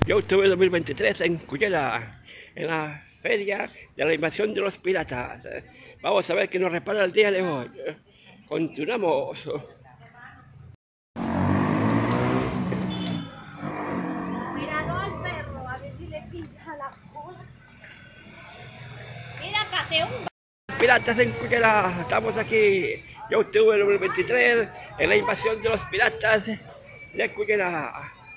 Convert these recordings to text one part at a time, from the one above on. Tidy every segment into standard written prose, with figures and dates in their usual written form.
Yo estuve en 2023 en Cuyela, en la feria de la invasión de los piratas. Vamos a ver qué nos repara el día de hoy. Continuamos. Míralo al perro, a ver si le pinta la cola. Mira, pasé un... Piratas en Cuyela, estamos aquí. Yo estuve en 2023 en la invasión de los piratas de Cuyela.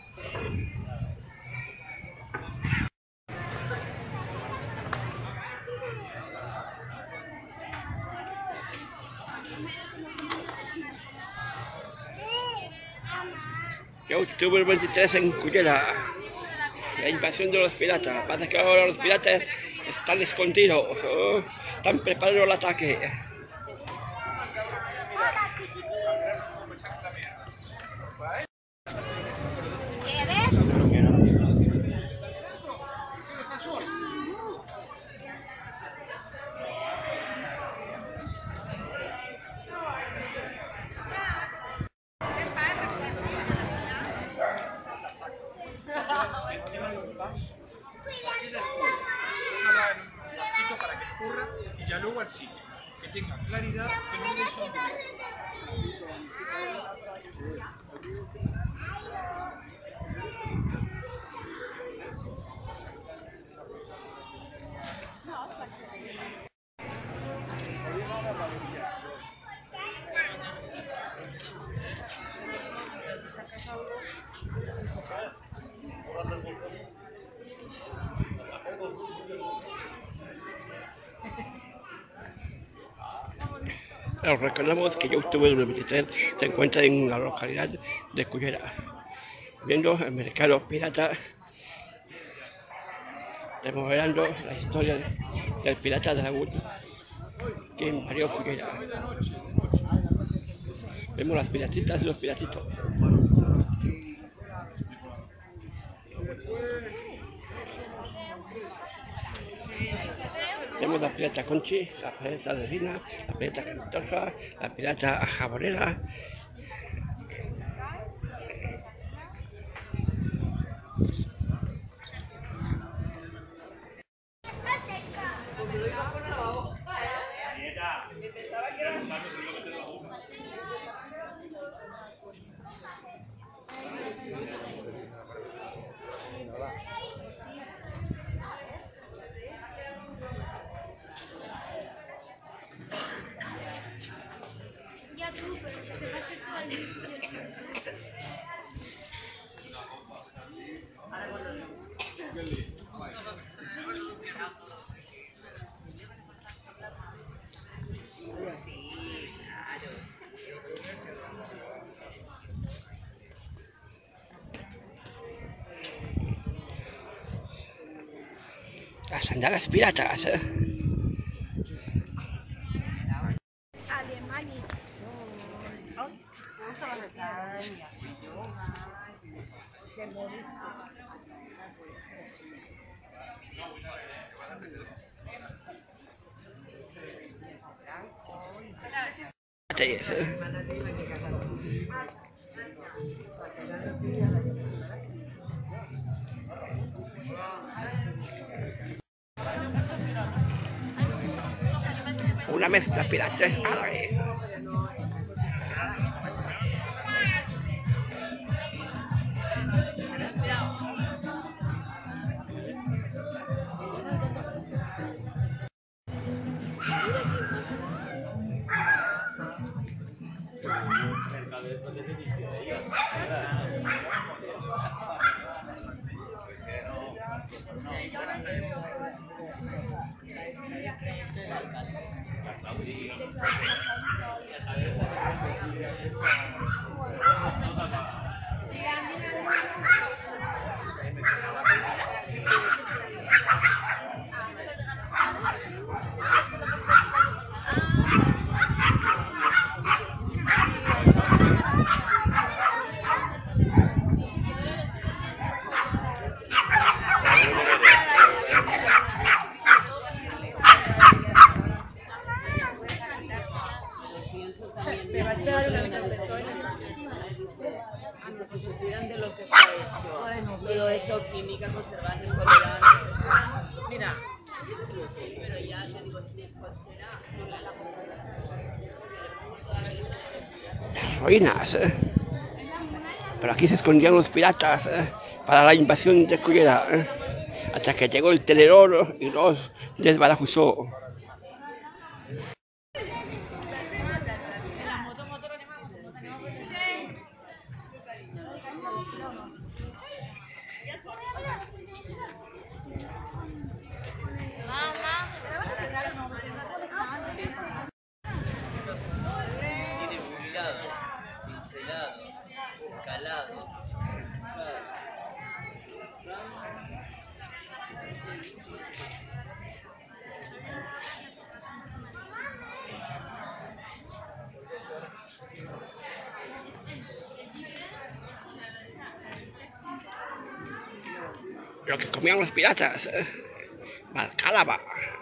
Yo estuve el 23 en Cuyela, la invasión de los piratas. Pasa que ahora los piratas están escondidos, están preparando el ataque. Para que escurra y ya luego al sitio, que tenga claridad, que no le Os recordamos que yo estuve en el 23, se encuentra en la localidad de Cuyela, viendo el mercado pirata, remodelando la historia del pirata Dragón que invadió Cuyela. Vemos las piratitas y los piratitos. Tenemos la pirata Conchi, la pirata de Rina, la pirata Cantorja, la pirata Jabonera. Las sandalias piratas. Alemania. Una mezcla piratas árabes. eso, química, conservantes, colorantes. Mira. Pero ya te digo, ¿cuál será? Las ruinas, Pero aquí se escondían los piratas para la invasión de Cullera, hasta que llegó el Teleroro y los desbarajustó. Tiene burilado, cincelado, escalado. Lo que comían los piratas, Valcálava.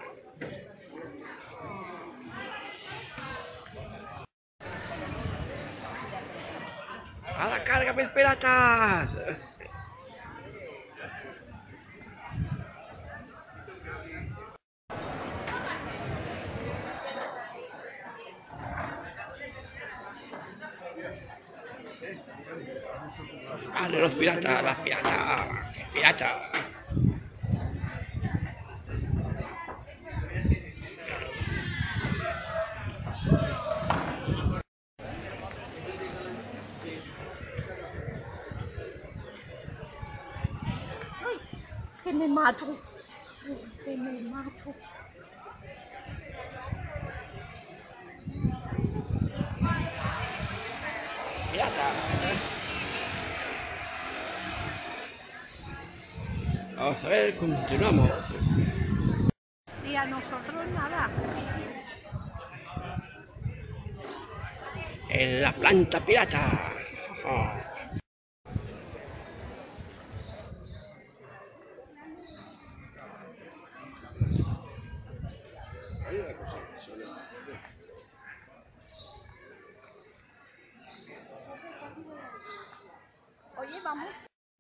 ¡A la carga, mis piratas! ¡Vale, los piratas, las piratas! ¡Pirata! Que me mato. Que me mato. ¡Pirata! Vamos a ver, continuamos. Y a nosotros nada. En la planta pirata. Oh. Oye, vamos.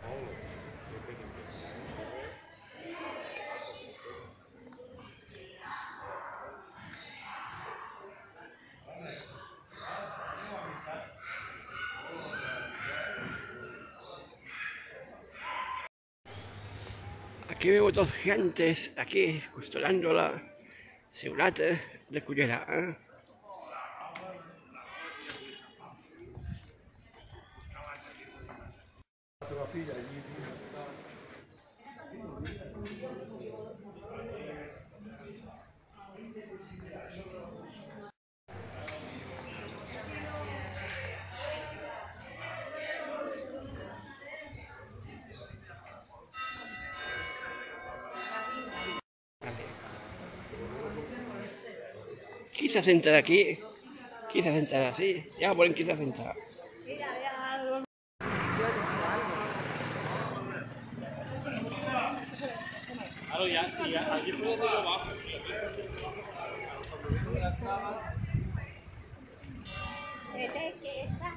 Aquí veo dos gigantes, aquí custodiando la ciudad de Cullera. Quizás entrar aquí, quizás entrar así, ya pueden quizás entrar. Vete, que está.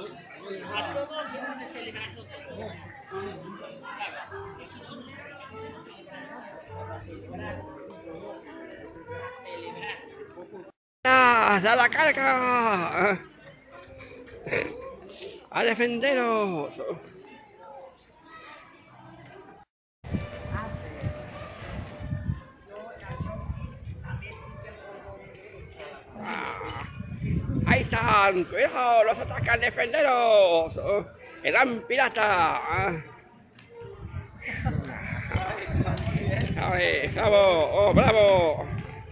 A todos hemos de celebrarlo todo. ¡A la carga! ¡A defenderos! ¡Ahí están! ¡Cuidado! ¡Los atacan! ¡Defenderos! ¡El gran pirata! ¡A ver! ¡Bravo! ¡Oh, bravo!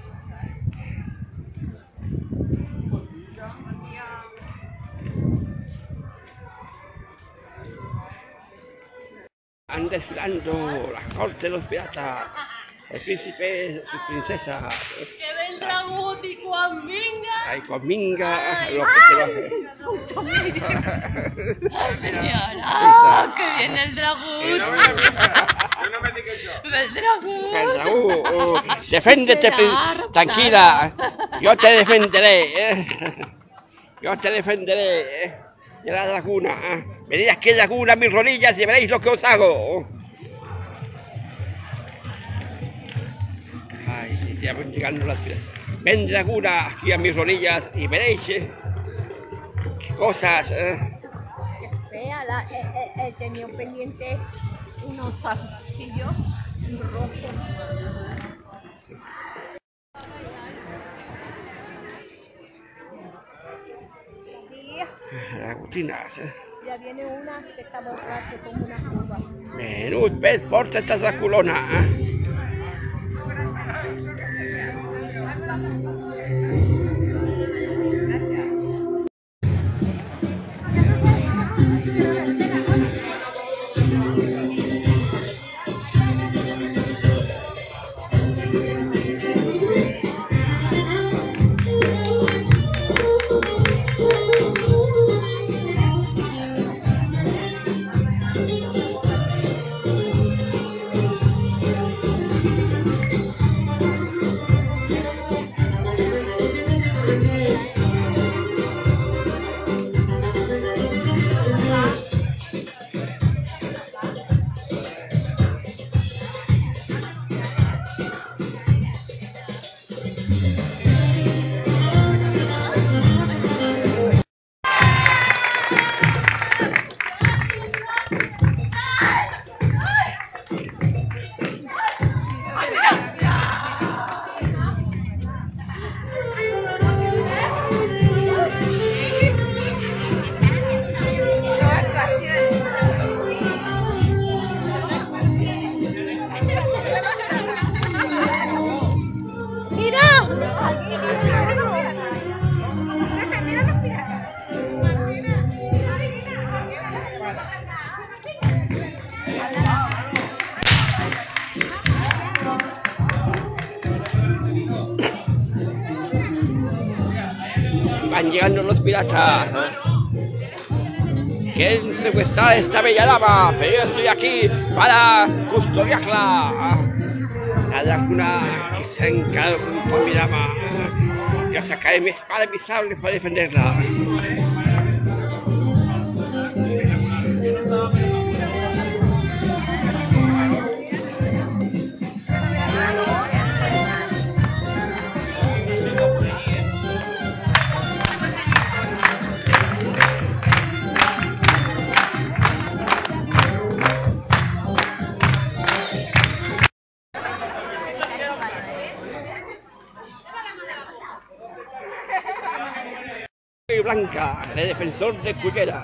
Van desfilando las cortes de los piratas, el príncipe, sus princesas. ¡Que vendrá Guti con Minga! Ay, con Minga, lo que se va a hacer. Señora, que viene el dragón. Yo no me etiqueto. El dragón. El dragón, defiéndete, Será tranquila, yo te defenderé, yo te defenderé de la laguna. Venid aquí a la laguna a mis rodillas y veréis lo que os hago. Ay, sí, ya van llegando las piedras. Ven laguna aquí a mis rodillas y veréis qué cosas. Fea, he tenido pendiente unos zarcillos rojos. Las rutinas. Ya viene una que está borracha como una cuba. Menú, ves, porta esta draculona. Van llegando los piratas. Quieren secuestrar esta bella dama, pero yo estoy aquí para custodiarla. La laguna que se ha encargado con mi dama. Yo sacaré mi espada y mi sable para defenderla. Blanca, el defensor de Cullera.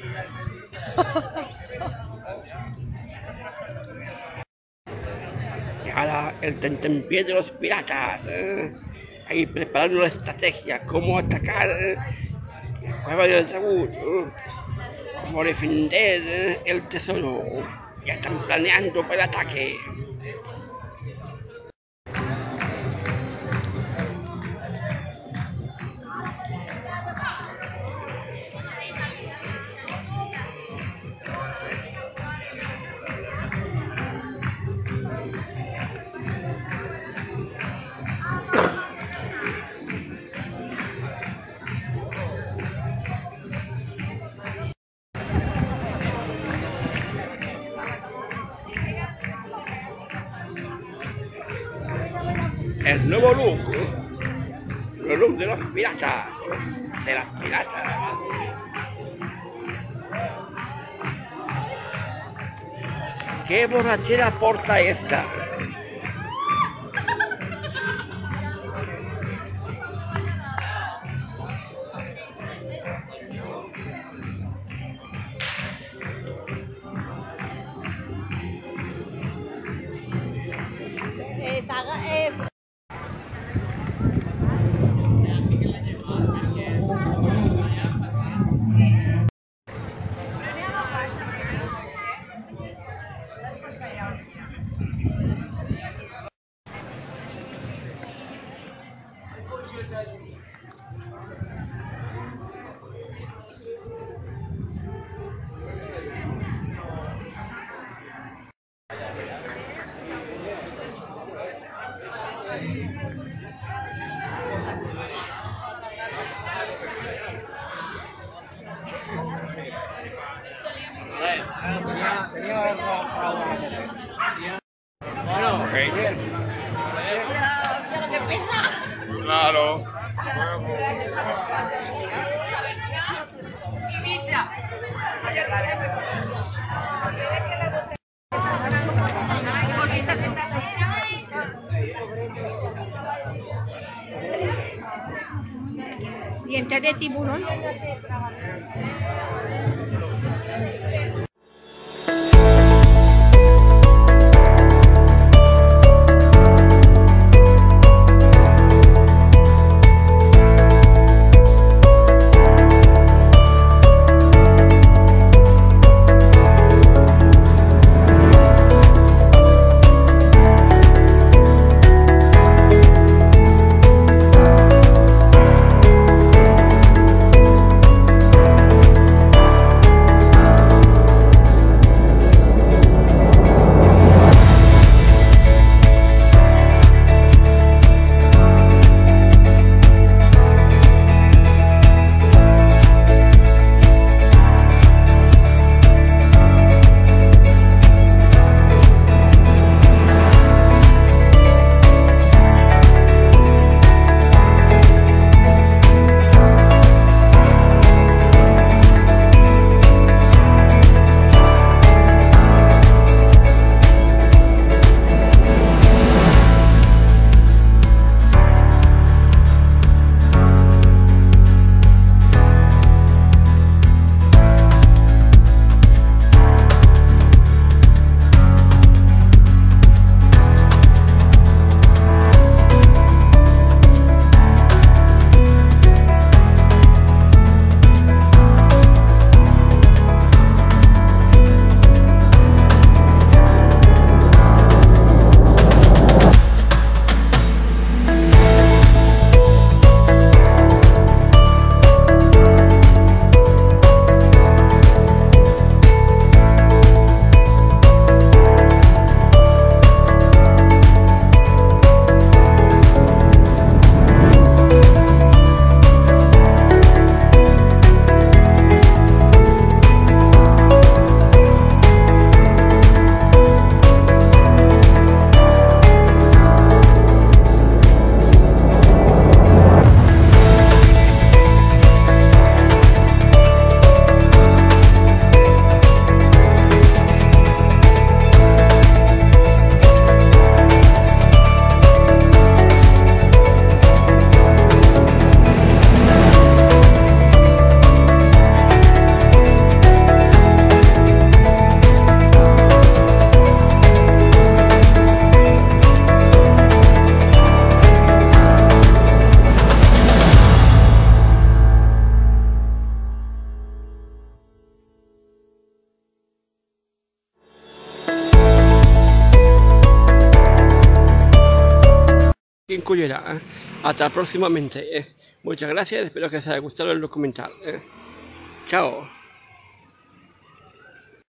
Y ahora el tentempié de los piratas. Ahí preparando la estrategia, cómo atacar la cueva del dragón, cómo defender el tesoro. Ya están planeando para el ataque. el nuevo look, el look de los piratas, de las piratas. ¡Qué borrachera porta esta! Bueno, Genial. Mira lo que pesa. claro. Dientes de tiburón. En Cullera. Hasta próximamente. Muchas gracias, espero que os haya gustado el documental. Chao.